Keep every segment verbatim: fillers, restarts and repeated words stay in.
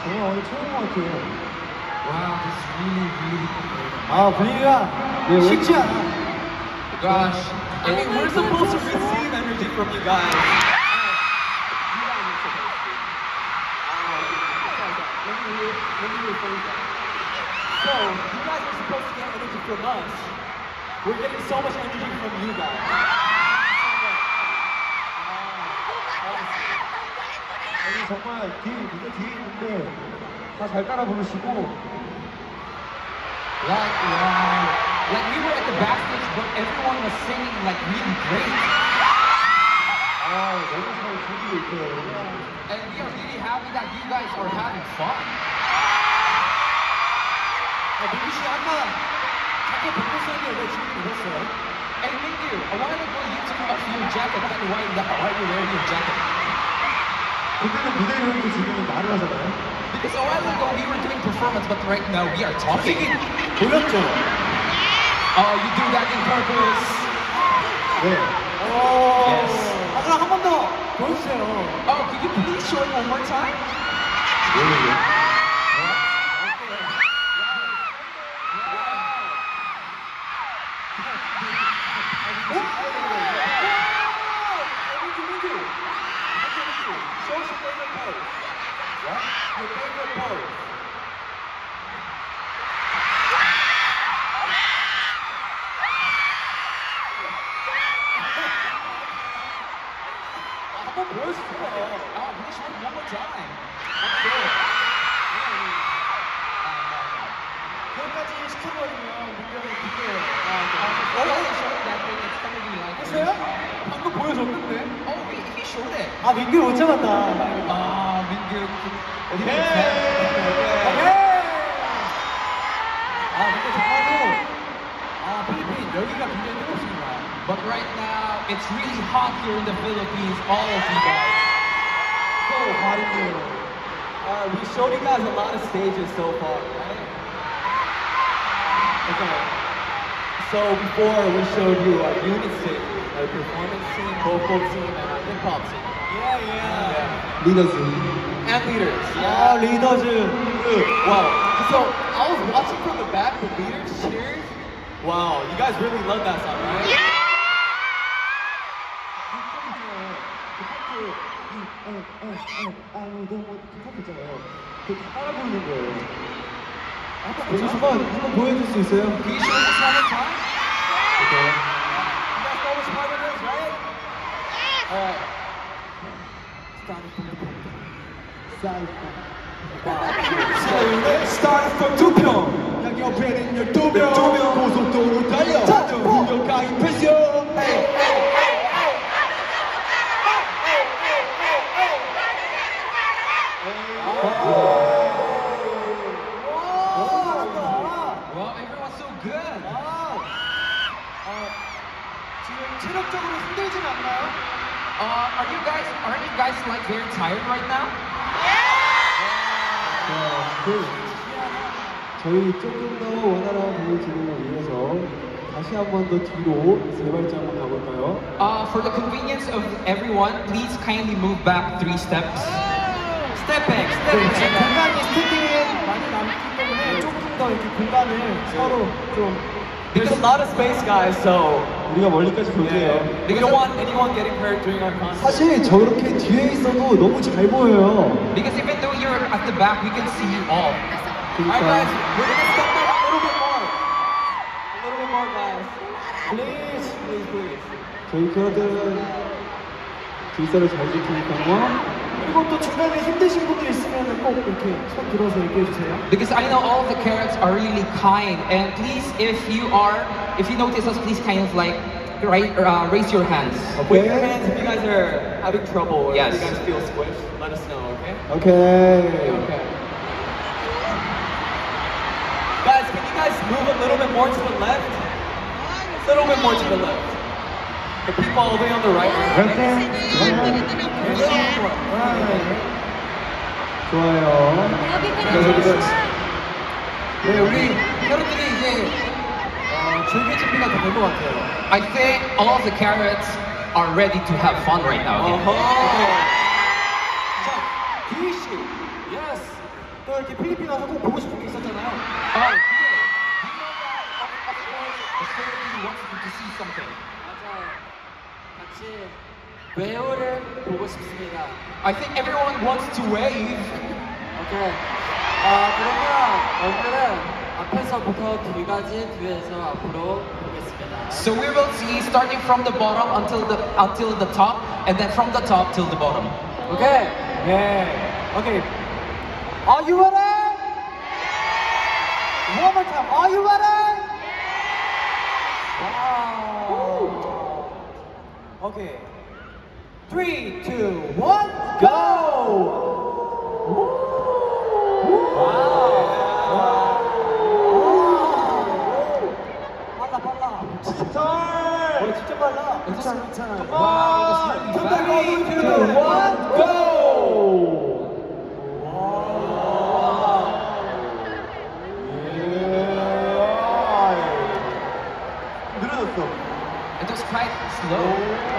정말 오늘 처음인 것 같아요. Wow, this is really, really great. 아, 분위기가 네, 왜- 쉽지 않아. Gosh. I mean, we're supposed to receive energy from you guys. So, you guys are supposed to get energy from us. We're getting so much energy from you guys. 여기 정말 뒤에, 무대 뒤에 있는데 다 잘 따라 부르시고 Like, wow. Like, we were at the backstage, but everyone was singing, like, really great. 아, 너무 잘 즐기고 있어요. And we are really happy that you guys are having fun. 아, 민규 씨 아까 자켓 벗겼었는데 왜 지금 입었어요? And Mingyu, a while ago you took off your jacket, then why, why are you wearing your jacket? 그때는 무대 이럴 때 지금 말을 하잖아요. Because a while ago we were doing performance, but right now we are talking. 보였죠? Oh, you do that in purpose. 네. Yes. 아, 그럼 한 번 더 보여주세요. Oh, could you please show it one more time? Show us your favorite pose. What? Your favorite pose. 한번 보여주세요. Oh, please show it one more time. 그것까지 시켜버리면 민규는 기대요. Oh, yeah, show it that way. It's gonna be like. 했어요? 방금 보여줬는데? Oh, he, he showed it. 아, 민규 못 잡았다. Ah, Mingyu. 어디 네. 오케이. 아, 근데 정말로 아, 필리핀 여기가 굉장히 뜨겁습니다. But right now, it's really hot here in the Philippines, all of you guys. So hot in here. Uh, we showed you guys a lot of stages so far, right? Okay. So before we showed you our unit scene, our performance scene, vocal scene, and our hip hop scene. Yeah, yeah. 리더즈. And leaders. 아, 리더즈. Wow. So I was watching from the back, the leaders cheers. Wow, you guys really love that song, right? Yeah. 아무도 못 하잖아요. 그 따라 부르는 거예요. 잠시만 한번 보여줄 수 있어요? Can you show us one more time? 오케이. You guys know which part it is, right? Alright. Starting from 두 평. 양옆에는 열두 명. 두 명 고속도로 달려. 우연 가입했어. Wow, everyone's so good. 지금 체력적으로 힘들진 않나요? Uh, are you guys, are you guys like very tired right now? 그 저희 조금 더 원활한 공을 진행을 위해서 다시 한 번 더 뒤로 세 발짝 한번 가볼까요? Uh, for the convenience of everyone, please kindly move back three steps. Step back, step 네, 지금 back. 공간이 스태틱이 많이 남기 때문에 조금 더 이렇게 공간을 서로 좀 There's a lot of space, guys, so 우리가 멀리까지 볼게요. we don't want anyone getting hurt during our concert. 사실 저렇게 뒤에 있어도 너무 잘 보여요. Because even though you're at the back, we can see you all. Alright, guys, we're gonna step back a little bit more. A little bit more, guys. Please, please, please. 저희 캐럿들은 질서를 잘 지키니까요. 그리고 또 주변에 힘드신 분들 있으면 꼭 이렇게 손 들어서 얘기해 주세요. Because I know all of the carrots are really kind, and please, if you are, if you notice us, please kind of like right, uh, raise your hands. With your hands, if you guys are having trouble or Yes. if you guys feel squished, let us know, okay? 오케이. Okay. Guys, can you guys move a little bit more to the left? A little bit more to the left. The people all the way on the right. 좋아요. 네, 우리 캐럿들이 이제 어, 즐길 준비가 다 된 것 같아요. I think all of the carrots are ready to have fun right now. 어허. 자, 디휘 씨. Yes. 또 이렇게 필리핀 와서 꼭 보고 싶은 게 있었잖아요. Oh, yeah. You know that, of, of course, the Philippines wants you to see something. 맞아요. 같이 웨어를 보고 싶습니다. I think everyone wants to wave. 오케이. 아, 그러면 오늘은 앞에서부터 뒤까지 뒤에서 앞으로 보겠습니다. So we will see starting from the bottom until the until the top, and then from the top till the bottom. 오케이. 네. 오케이. Are you ready? One more time. Are you ready? Wow. Okay. Three, two, one, go! 빨라 빨라. 진짜. 어 진짜 빨라. 괜찮아 괜찮아. Wow, this is really three, fast. two, one, go! 늘어졌어. It was quite slow.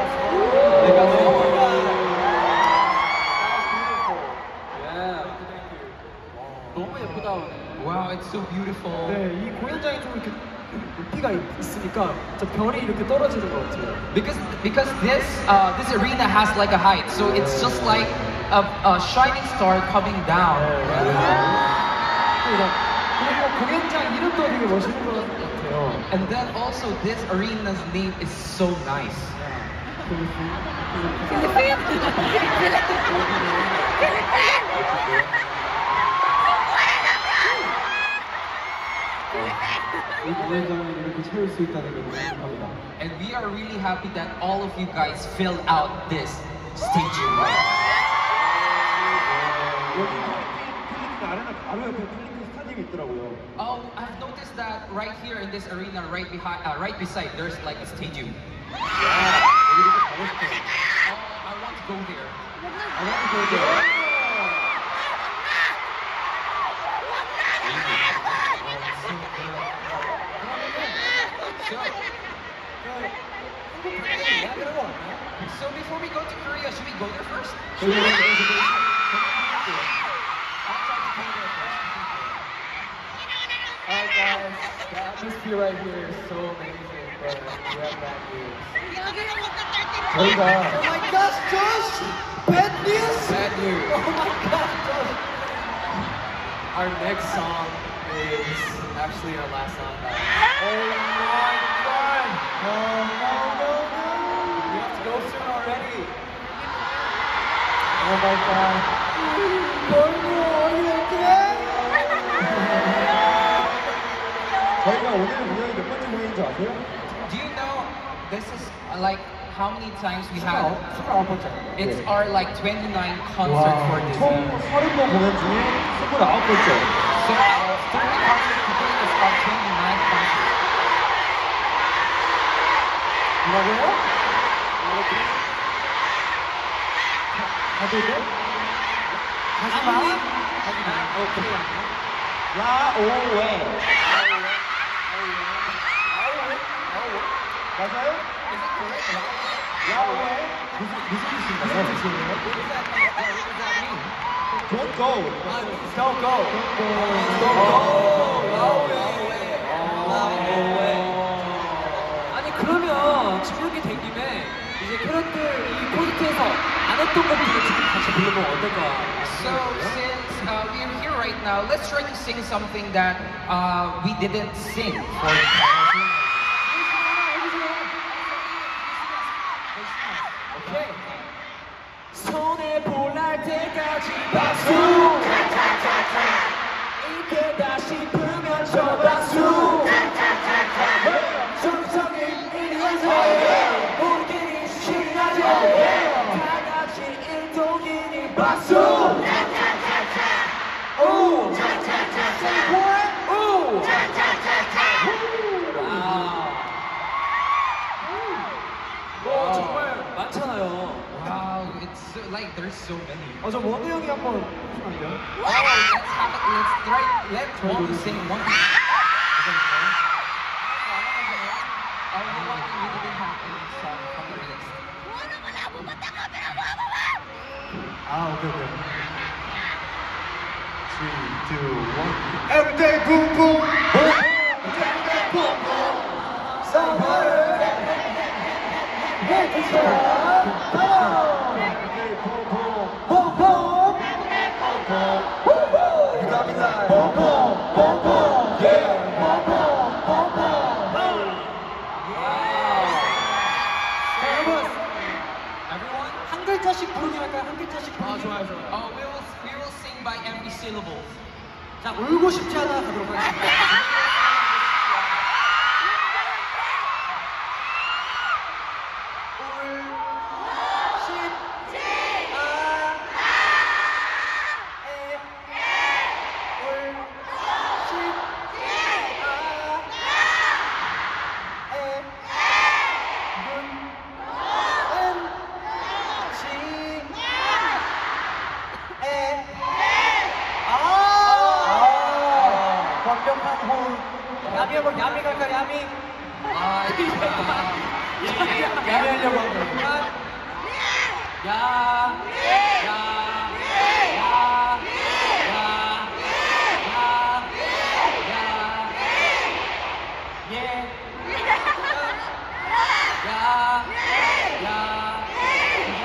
너무 예쁘다 오늘. Wow, it's so beautiful. 네, 이 공연장이 좀 이렇게 높이가 있으니까 저 별이 이렇게 떨어지는 것 같아요. Because because this uh, this arena has like a height, so it's just like a, a shining star coming down. 그리고 공연장 이름도 되게 멋있는 것 같아요. And then also this arena's name is so nice. 이 공연장을 이렇게 채울 수 있다는 게 너무 행복합니다. And we are really happy that all of you guys filled out this stadium. 여기 필리핀 아레나 바로 옆에 필리핀 스타디움이 있더라고요. Oh, I've noticed that right here in this arena, right behind, uh, right beside, there's like a stadium. 여기 이렇게 가고 싶어요. Oh, I want to go there. 아, 나도 그러게. So before we go to Korea, should we go there first? 저희 여기 여기서 I'll try to go there first. Alright guys, the atmosphere right here is so amazing, but we have bad news. 저희가 Oh my gosh, Josh! Bad news! Bad news. Oh my gosh, Josh! Our next song is actually our last song back. Oh my god! No, no, no, no! We have to go soon already. Oh my god. 저희가 오늘 공연이 몇 번째 공연인 줄 아세요? Do you know this is uh, like how many times we had? 스물아홉 번째. It's our like twenty-nine concert for this 총 year. 서른 번 공연 중에 스물아홉 번째. So our third concert today is our twenty-ninth concert. 뭐라고요? 다들 돼? 하지마. 하지마. 오케이. 라오웨. 맞아요? Is it correct? 라오웨. 무슨 무슨 뜻인가요? 무슨 뜻이에요? What does that mean? Don't go. Don't go. 아니 그러면 지금 이렇게 된 김에 이제 캐럿들 이 콘서트에서 안 했던 것들을 지금 같이 불러보면 어떨까? So since uh, we are here right now, let's try to sing something that uh, we didn't sing for. 오케이. 손에 볼날 때까지 박수. 이때다 싶으면 저 박수. 정성이 이루어져 우리끼리 신나죠. 다 같이 일동이니 박수. 오. Say what? 오. 와 정말 많잖아요. Wow, it's so, like there's so many. 어, 저 원우 형이 한번 해주시면 안 돼요? Oh, let's have it. Let's try. Let's one sing one. Oh, you want we didn't have any song from the list. 아, 오케이, 오케이. three, two, one. Everyday boom boom. Everyday boom boom. Summer. Everyday boom boom. Boom boom. Boom boom. 감사합니다. Boom boom. Boom boom. Yeah. Boom boom. Boom boom. 여러분, Everyone? 한 글자씩 부르기 할까요? 한 글자씩 아, 부르기. 좋아요, 좋아요. Oh, we will, we will sing by every syllable. 자, 울고 싶지 않아 가도록 하겠습니다. 완벽한 호흡. 야미 한번 야미 갈까 야미? 아, 야미 하려고 한 거야. 야, 야, 야, 야, 야, 예, 야, 야, 야,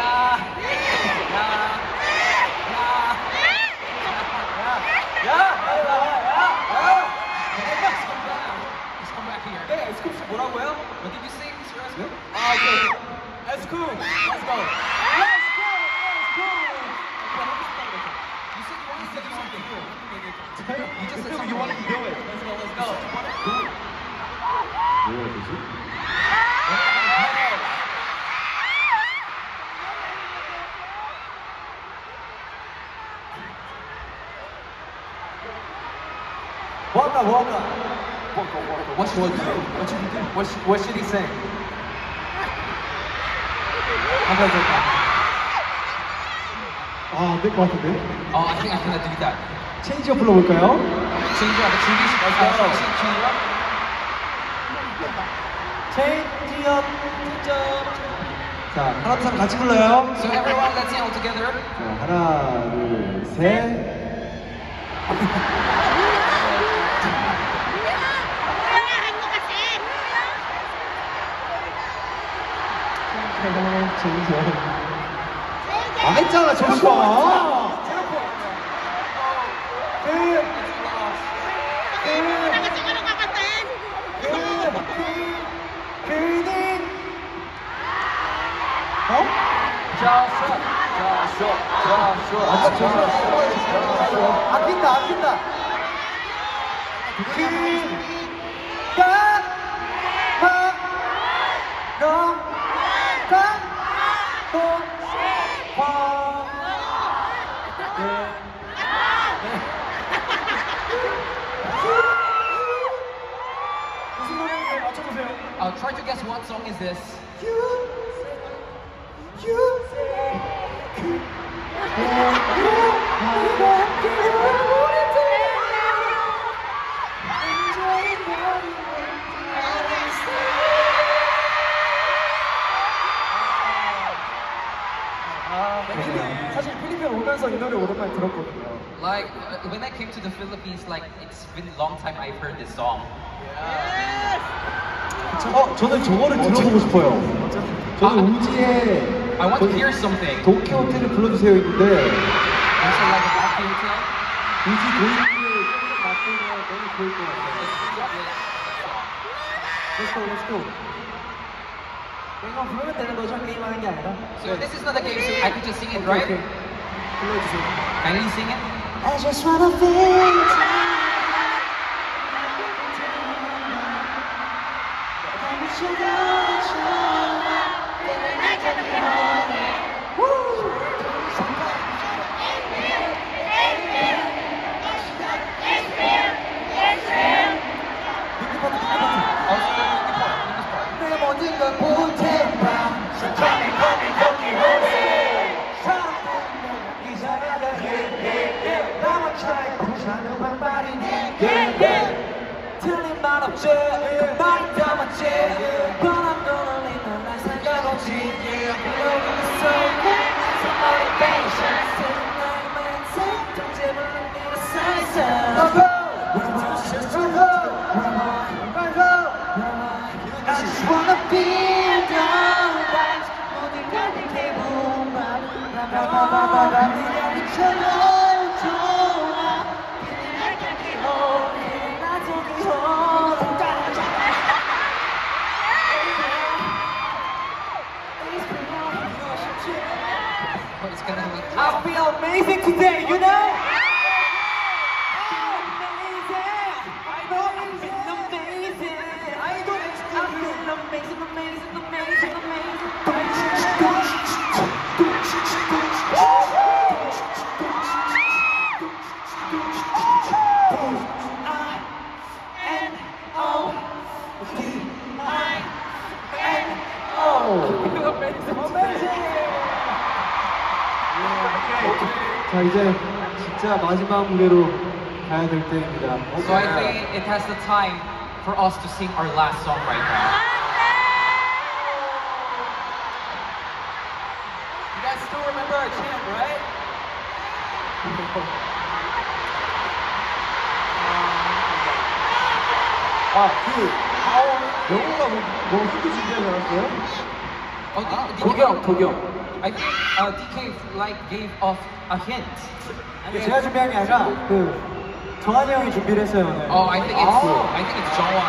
야, 야, Let's come back here. 네, 에스쿱스 뭐라고요? What did you say, Mister Esco? 아, 오케이. 에스쿱. Let's go. Let's go. Let's go. You said you wanted to do something. You just said You something. wanted to do it. Let's go. Let's go. 뭐야 되지? 뭐 할까? 뭐 할까? What should we do? What should we do? What should, what should he say? 한번 더. 아, 안 될 것 같은데. Oh, I think I cannot do that. 체인지업 불러볼까요? Change up, change up, Let's go. change up. 체인지업 득점. 자, 하나, 둘, 셋 같이 불러요. So everyone, let's sing all together. 자, 하나, 둘, 셋. 체인지업. 안 했잖아, 잠시만. 어? 자수. 자수. 자수. 자수. 아낀다, 아낀다. 그가 막 너가 또화 무슨 노래인지 맞춰보세요. Uh, try to guess what song is this. 사실 필리핀 오면서 이 노래 오랜만에 들었거든요. Like uh, when I came to the Philippines, like it's been a long time I've heard this song. 어, 저는 저거를 들어보고 싶어요. 저는 우지의 I want to hear something. 도쿄 호텔을 불러주세요 있는데 Also like a Black Hotel. 우지 도입을 조금 바꾸면 너무 좋을 것 같아요. Let's go, let's go. 이거 부르면 되는 거죠? 게임하는 게 아니라. So this is not a game, so I can just sing it, right? 불러주세요. Can you sing it? I just wanna feel 내가 모든 걸 볼 테니까 천천히 거기 거기 오세 사랑은 이상하다 나와 차이 부사는 반발이니 틀린 말 없지 그 말이 다 맞지 뻔한 gonna look. I feel amazing today, you know? 자 이제 진짜 마지막 무대로 가야 될 때입니다. So I think it has the time for us to sing our last song right now. You guys still remember our chant, right? 아, 그 영호가 뭐, 뭐 힌트 준비하지 않았어요? Oh, D- D- 도경, 도경. I think uh, D K like gave off a hint. 제가 준비한 게 아니라 그 정한이 형이 준비를 했어요 오늘. Oh, I think it's I think it's Jongwon.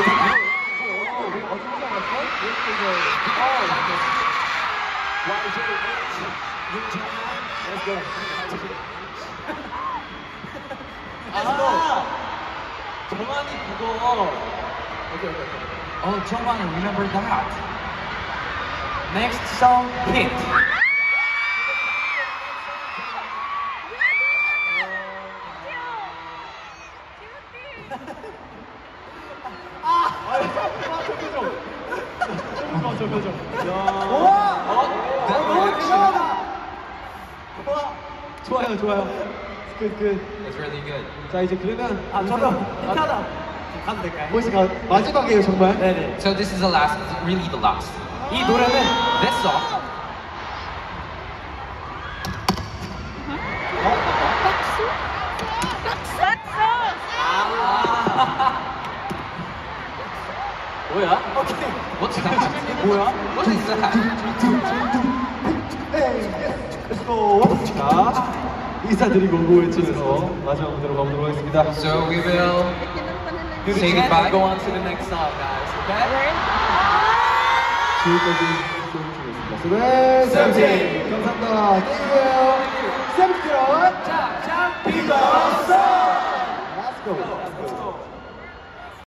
아, 정한이 그거. Oh, Jongwon, remember that? Next song hit. 좋아요, 좋아요. 끝, 끝. It's really good. 자 이제 그러면 아 저도 히트하다. 가도 될까요? 보이스가 마지막이에요 정말. 네네. So this is the last, really the last. 이 노래는 This song. 뭐야? What's that? 뭐야? What is that? 자 인사드리고 오고 외치면서 마지막 무대로 가보도록 하겠습니다. So we will Do the say chant goodbye. and go on to the next song, guys. Okay? 지금까지 수고하셨습니다. 네, 세븐틴 감사합니다. 땡큐. 세븐틴. 자, 자, 비더 송. Let's go. Let's go.